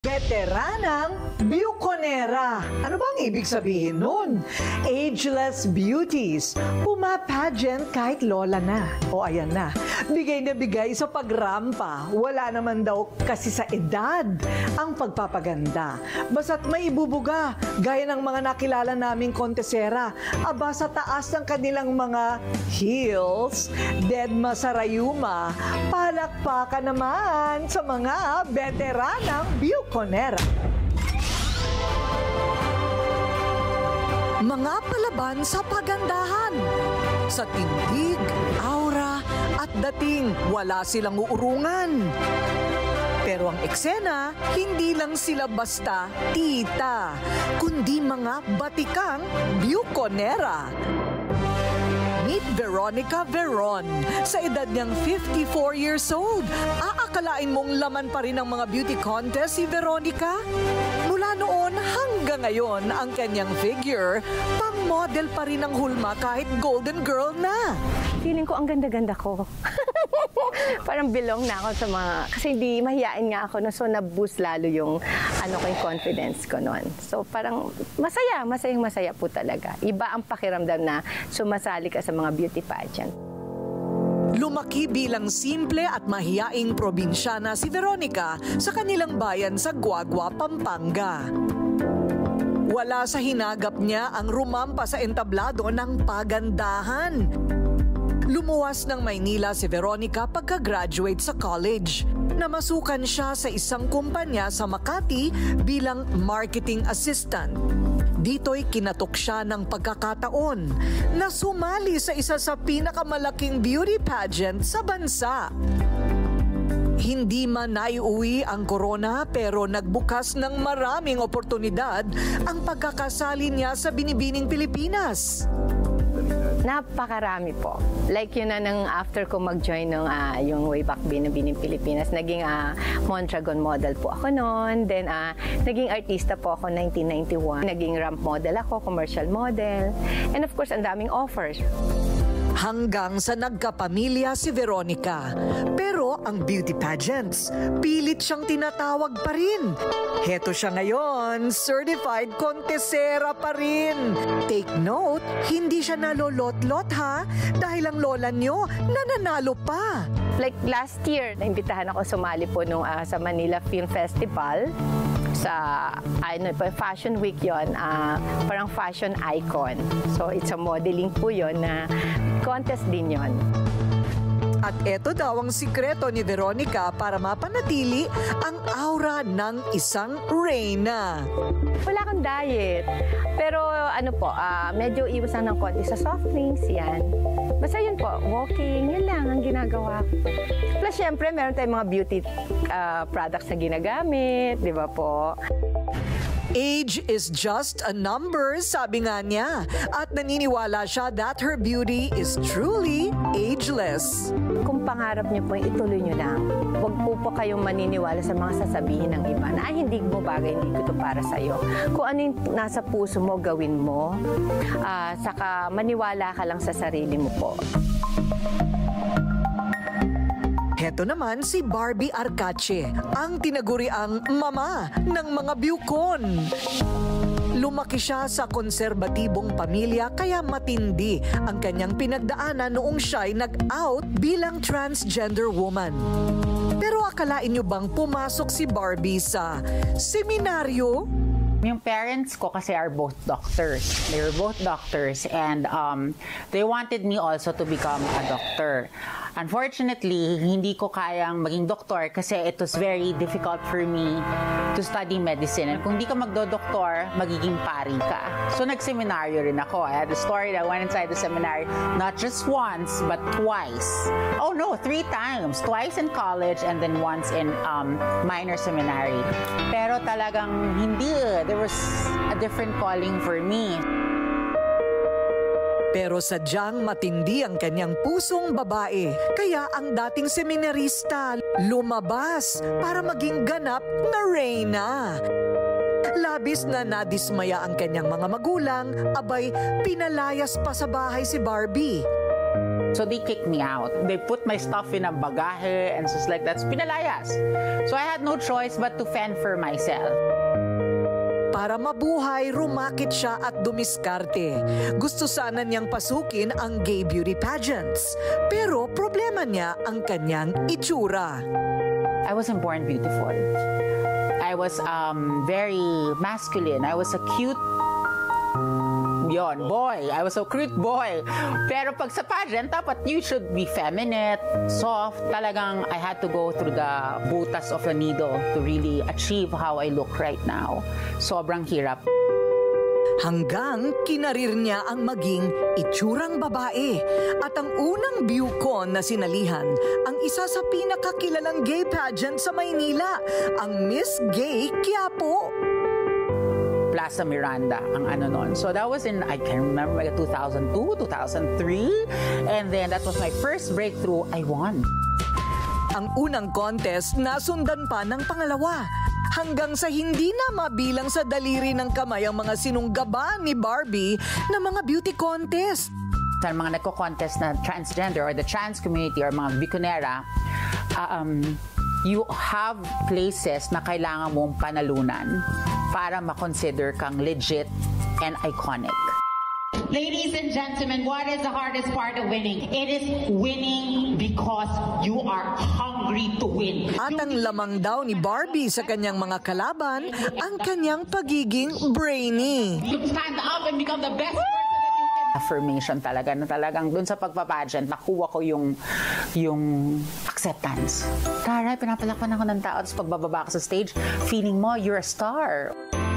Veteranang Buconera. Ano bang ibig sabihin nun? Ageless beauties. Puma-pageant kahit lola na. O ayan na. Bigay na bigay sa pagrampa. Wala naman daw kasi sa edad ang pagpapaganda. Basta't may ibubuga. Gaya ng mga nakilala naming kontesera. Aba sa taas ng kanilang mga heels. Dedma Sarayuma. Palakpakan naman sa mga veteranang Buconera. Mga palaban sa pagandahan. Sa tindig, aura at dating, wala silang uurungan. Pero ang eksena, hindi lang sila basta tita, kundi mga batikang Buconera. Meet Veronica Veron. Sa edad niyang 54 years old, aakalain mong laman pa rin ang mga beauty contest si Veronica? Mula noon hanggang ngayon, ang kanyang figure, pang-model pa rin ang hulma kahit golden girl na. Feeling ko ang ganda-ganda ko. Parang belong na ako sa mga, kasi hindi mahiyain nga ako, no? So na-boost lalo yung confidence ko noon. So parang masaya po talaga. Iba ang pakiramdam na sumasali ka sa mga beauty pageant. Lumaki bilang simple at mahiyaing probinsyana si Veronica sa kanilang bayan sa Guagua, Pampanga. Wala sa hinagap niya ang rumampa sa entablado ng pagandahan. Lumuwas ng Maynila si Veronica pagka-graduate sa college. Namasukan siya sa isang kumpanya sa Makati bilang marketing assistant. Dito'y kinatok siya ng pagkakataon na sumali sa isa sa pinakamalaking beauty pageant sa bansa. Hindi man naiuwi ang corona pero nagbukas ng maraming oportunidad ang pagkakasali niya sa Binibining Pilipinas. Napakarami po. Like yun na nang after ko mag-join ng yung way back Binibining Pilipinas, naging Mondragon model po ako noon. Then naging artista po ako 1991. Naging ramp model ako, commercial model. And of course, ang daming offers. Hanggang sa nagkapamilya si Veronica. Pero ang beauty pageants, pilit siyang tinatawag pa rin. Heto siya ngayon, certified contesera pa rin. Take note, hindi siya nalolot-lot ha, dahil ang lola niyo nananalo pa. Like last year, naimbitahan ako sumali po nung, sa Manila Film Festival. Sa Fashion Week yon, parang fashion icon. So it's a modeling po yon na contest din yon. At eto daw ang sikreto ni Veronica para mapanatili ang aura ng isang reyna. Wala kang diet. Pero medyo iwasan ng konti sa soft drinks, yan. Basta yun po, walking, yun lang ang ginagawa ko. Plus, syempre, meron tayong mga beauty products na ginagamit, di ba po? Age is just a number, sabi nga niya. At naniniwala siya that her beauty is truly ageless. Kung pangarap niyo po, ituloy niyo lang. Huwag po kayong maniniwala sa mga sasabihin ng iba na hindi mo bagay, hindi ko ito para sa'yo. Kung ano yung nasa puso mo, gawin mo. Saka maniwala ka lang sa sarili mo po. Heto naman si Barbie Arcache, ang tinaguriang mama ng mga Bucon. Lumaki siya sa konserbatibong pamilya kaya matindi ang kanyang pinagdaanan noong siya'y nag-out bilang transgender woman. Pero akalain niyo bang pumasok si Barbie sa seminaryo? Yung parents ko kasi are both doctors. They were both doctors and they wanted me also to become a doctor. Unfortunately, hindi ko kayang maging doktor kasi it was very difficult for me to study medicine. And kung di ka magdo-doktor, magiging pari ka. So nagseminaryo rin ako. I had a story that I went inside the seminary not just once, but twice. Oh no, 3 times. Twice in college and then once in minor seminary. Pero talagang hindi. There was a different calling for me. Pero sadyang matindi ang kanyang pusong babae. Kaya ang dating seminarista lumabas para maging ganap na reyna. Labis na nadismaya ang kanyang mga magulang, abay pinalayas pa sa bahay si Barbie. So they kicked me out. They put my stuff in a bagahe and just like that's pinalayas. So I had no choice but to fend for myself. Para mabuhay, rumakit siya at dumiskarte. Gusto sana niyang pasukin ang gay beauty pageants. Pero problema niya ang kanyang itsura. I wasn't born beautiful. I was very masculine. I was a cute boy. I was a cute boy. Pero pag sa pageant, dapat you should be feminine, soft. Talagang I had to go through the butas of a needle to really achieve how I look right now. Sobrang hirap. Hanggang kinarir niya ang maging itsurang babae. At ang unang BuCon na sinalihan, ang isa sa pinakakilalang gay pageant sa Maynila, ang Miss Gay Quiapo. Plaza Miranda ang ano nun. So that was in, I can remember, like 2002, 2003. And then that was my first breakthrough. I won. Ang unang contest, nasundan pa ng pangalawa. Hanggang sa hindi na mabilang sa daliri ng kamay ang mga sinunggaba ni Barbie na mga beauty contest. Sa mga nagko-contest na transgender or the trans community or mga Biconera, you have places na kailangan mong panalunan para makonsider kang legit and iconic. Ladies and gentlemen, what is the hardest part of winning? It is winning because you are hungry to win. At ang lamang daw ni Barbie sa kanyang mga kalaban, ang kanyang pagiging brainy. You stand up and become the best person that you can. Affirmation talaga, na talagang dun sa pagpapageant, nakuha ko yung acceptance. Taray, pinapalakpan ako ng tao, tapos pagbababa ka sa stage, feeling mo, you're a star.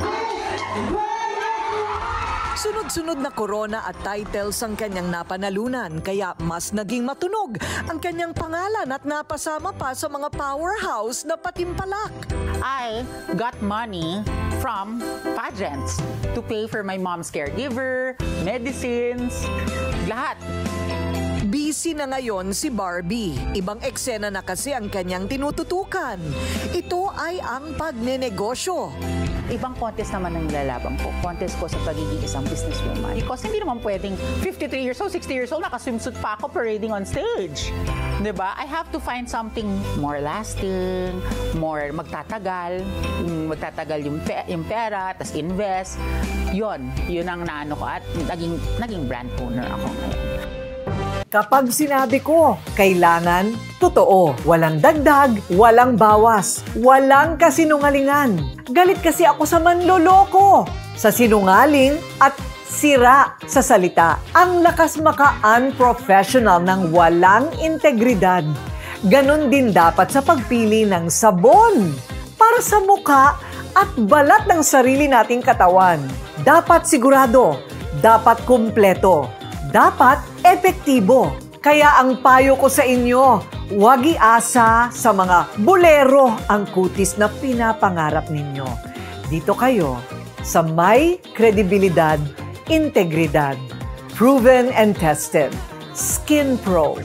Sunod-sunod na corona at titles ang kanyang napanalunan, kaya mas naging matunog ang kanyang pangalan at napasama pa sa mga powerhouse na patimpalak. I got money from pageants to pay for my mom's caregiver, medicines, lahat. Busy na ngayon si Barbie. Ibang eksena na kasi ang kanyang tinututukan. Ito ay ang pagnenegosyo. Ibang contest naman ang nilalaban ko. Contest ko sa pagiging isang businesswoman. Because hindi naman pwedeng 53 years old, 60 years old, nakaswimsuit pa ako parading on stage. Diba? I have to find something more lasting, more magtatagal yung pera, tas invest. Yun ang naano ko at naging brand owner ako ngayon. Kapag sinabi ko, kailangan totoo. Walang dagdag, walang bawas, walang kasinungalingan. Galit kasi ako sa manloloko, sa sinungaling at sira sa salita. Ang lakas maka-unprofessional ng walang integridad. Ganon din dapat sa pagpili ng sabon para sa mukha at balat ng sarili nating katawan. Dapat sigurado, dapat kumpleto, dapat epektibo. Kaya ang payo ko sa inyo, huwag iasa sa mga bolero ang kutis na pinapangarap ninyo. Dito kayo sa may kredibilidad, integridad, proven and tested, Skin Pro.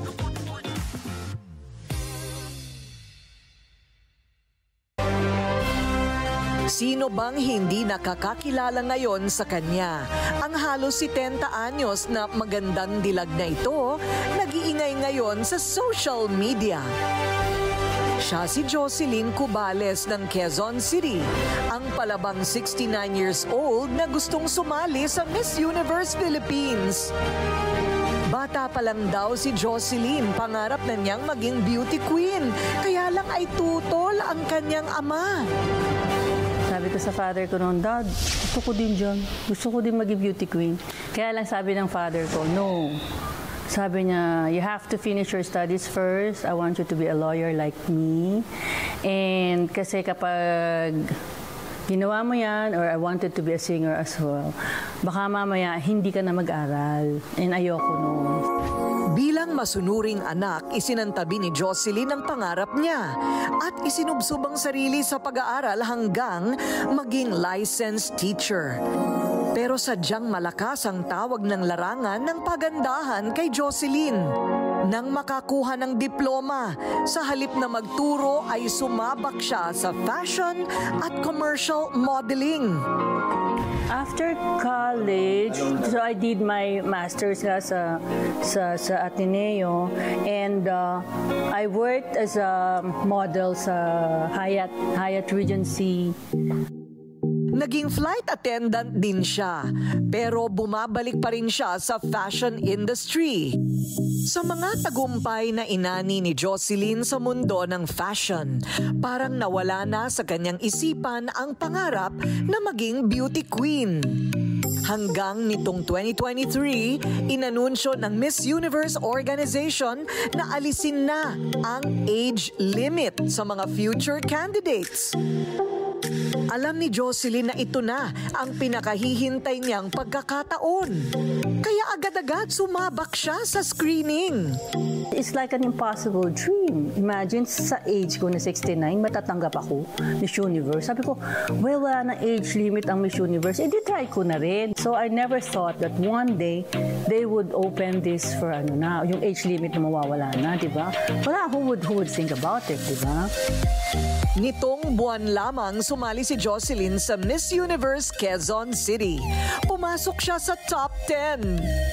Sino bang hindi nakakakilala ngayon sa kanya? Ang halos 70 anyos na magandang dilag na ito, nag-iingay ngayon sa social media. Siya si Jocelyn Cubales ng Quezon City, ang palabang 69 years old na gustong sumali sa Miss Universe Philippines. Bata pa lang daw si Jocelyn, pangarap na niyang maging beauty queen, kaya lang ay tutol ang kanyang ama. Sabi ko sa father ko noon, Dad, gusto ko din dyan. Gusto ko din maging beauty queen. Kaya lang sabi ng father ko, no. Sabi niya, you have to finish your studies first. I want you to be a lawyer like me. And kasi kapag ginawa mo yan, or I wanted to be a singer as well, baka mamaya hindi ka na mag-aral. And ayoko noon. Bilang masunuring anak, isinantabi ni Jocelyn ang pangarap niya at isinubsob ang sarili sa pag-aaral hanggang maging licensed teacher. Pero sadyang malakas ang tawag ng larangan ng pagandahan kay Jocelyn. Nang makakuha ng diploma, sa halip na magturo ay sumabak siya sa fashion at commercial modeling. After college, so I did my master's nga sa Ateneo, and I worked as a model sa Hyatt Regency. Naging flight attendant din siya, pero bumabalik pa rin siya sa fashion industry. Sa mga tagumpay na inani ni Jocelyn sa mundo ng fashion, parang nawala na sa kanyang isipan ang pangarap na maging beauty queen. Hanggang nitong 2023, inanunsyo ng Miss Universe organization na alisin na ang age limit sa mga future candidates. Alam ni Jocelyn na ito na ang pinakahihintay niyang pagkakataon. Kaya agad-agad sumabak siya sa screening. It's like an impossible dream. Imagine, sa age ko na 69, matatanggap ako Miss Universe. Sabi ko, well, wala na age limit ang Miss Universe. Eh, di try ko na rin. So, I never thought that one day, they would open this for yung age limit na mawawala na, di ba? Wala, who would think about it, di ba? Nitong buwan lamang sumali si Jocelyn sa Miss Universe Quezon City. Pumasok siya sa top 10.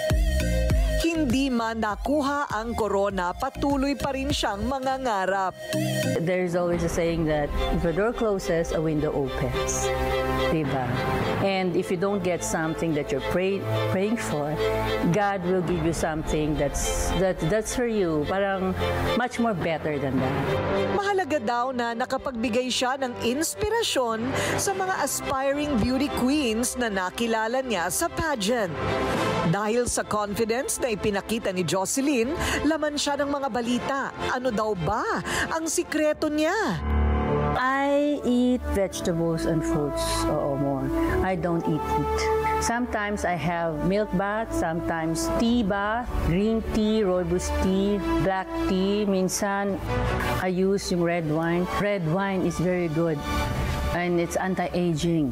Hindi man nakuha ang corona, patuloy pa rin siyang mangangarap. There's always a saying that if a door closes, a window opens. Diba? And if you don't get something that you're praying for, God will give you something that's for you. Parang much more better than that. Mahalaga daw na nakapagbigay siya ng inspirasyon sa mga aspiring beauty queens na nakilala niya sa pageant. Dahil sa confidence na ipinakita ni Jocelyn, laman siya ng mga balita. Ano daw ba ang sikreto niya? I eat vegetables and fruits. More. I don't eat meat. Sometimes I have milk bath, sometimes tea bath, green tea, rooibos tea, black tea. Minsan, I use yung red wine. Red wine is very good and it's anti-aging.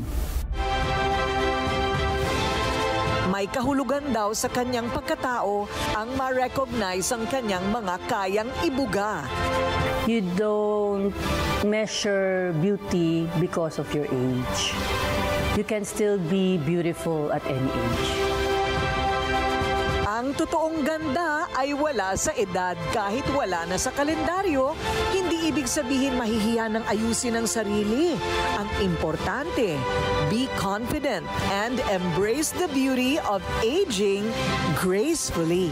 May kahulugan daw sa kanyang pagkatao ang ma-recognize ang kanyang mga kayang ibuga. You don't measure beauty because of your age. You can still be beautiful at any age. Ang totoong ganda ay wala sa edad. Kahit wala na sa kalendaryo, hindi ibig sabihin mahihiya ng ayusin ang sarili. Ang importante, be confident and embrace the beauty of aging gracefully.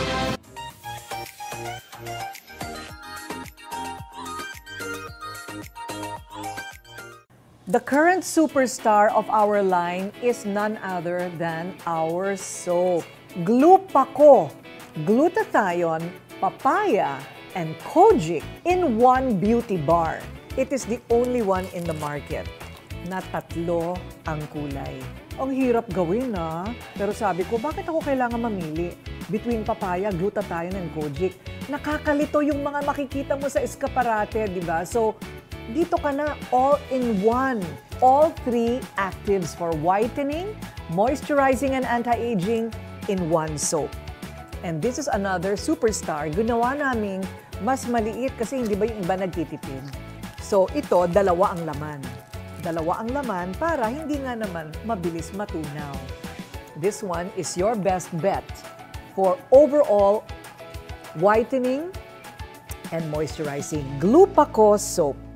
The current superstar of our line is none other than our soap. Glupaco, glutathione, papaya, and kojic in one beauty bar. It is the only one in the market na tatlo ang kulay. Ang hirap gawin pero sabi ko, bakit ako kailangan mamili between papaya, glutathione, and kojic? Nakakalito yung mga makikita mo sa eskaparate, di ba? So, dito ka na all in one. All three actives for whitening, moisturizing, and anti-aging in one soap. And this is another superstar. Ginawa naming mas maliit kasi hindi ba yung iba nagtitipid. So ito, dalawa ang laman. Dalawa ang laman para hindi nga naman mabilis matunaw. This one is your best bet for overall whitening and moisturizing. Glupaco soap.